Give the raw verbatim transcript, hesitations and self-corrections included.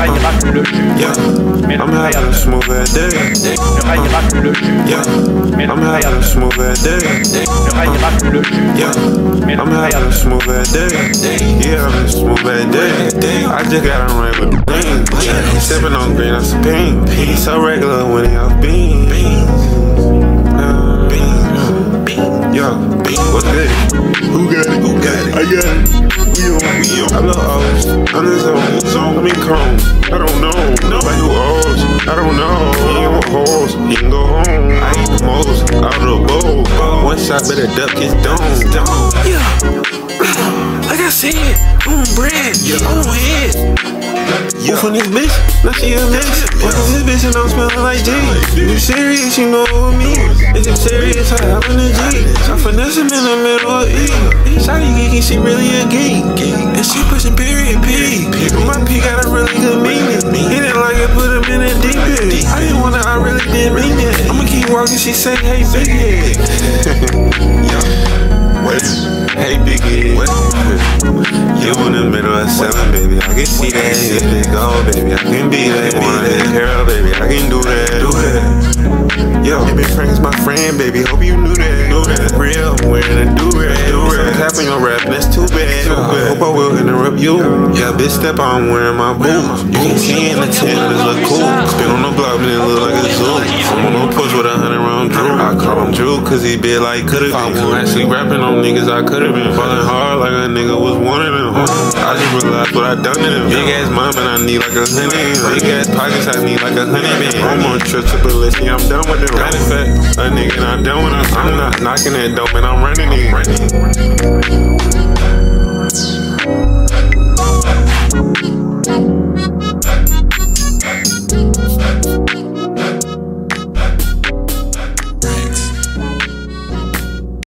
Yeah, I'm having a smooth ass day. Yeah, I'm having a smooth ass day. Yeah, I'm having a smooth ass day. Yeah, I'm having a smooth ass day. I just got on right with the thing. Sipping on green, that's a pink. He's so regular when he off beans. Yo, what's good? Who got it? Who got it? I got it. We on, we on. I love O's. I'm in zone, zone. I mean Chrome. I don't know. Nobody who owes. I don't know. He ain't on hoes. He can go home. I eat the most out of the bowl. One shot better duck his dome. Yeah. Like I said, on bread, on head. You from this bitch? Now she a bitch. What is this bitch and I'm smelling like G? You serious? You know what me? Is it serious? I have an G. I finesse him in the middle of E. Shawty geeky, she really a geek. And she pushing period P. My P got a really good meaning. He didn't like it, put him in a deep end. I didn't wanna, I really didn't mean it. I'ma keep walking, she say, hey, big head. What? Hey, big head. You in the middle of selling, baby. I can see that. If they go, baby, I can be that. Wanna take care of, baby, I can do that. Do that. Yo, baby, Frank's my friend, baby. Hope you knew that. Knew that. Real, I'm wearing a do-rag. Do-rag. Tapping your rap, that's too bad. Too bad. Hope I will interrupt you. Yeah, bitch, step on, I'm wearing my boots. You can see in the tent, this look cool. Spin on the block, but it look like a zoo. I'm on no push with a hundred round Drew. I call him Drew, cause he been like could've been. I'm actually rapping on niggas I could've been. Falling hard like a nigga was one of them. I just realized what I done to them. Big ass mom and I need like a hundred. Big ass pockets, I need like a hundred. I'm on trip to Felicity, I'm done with them. Matter of fact, a nigga not done with them. I'm not knocking that dope and I'm running it.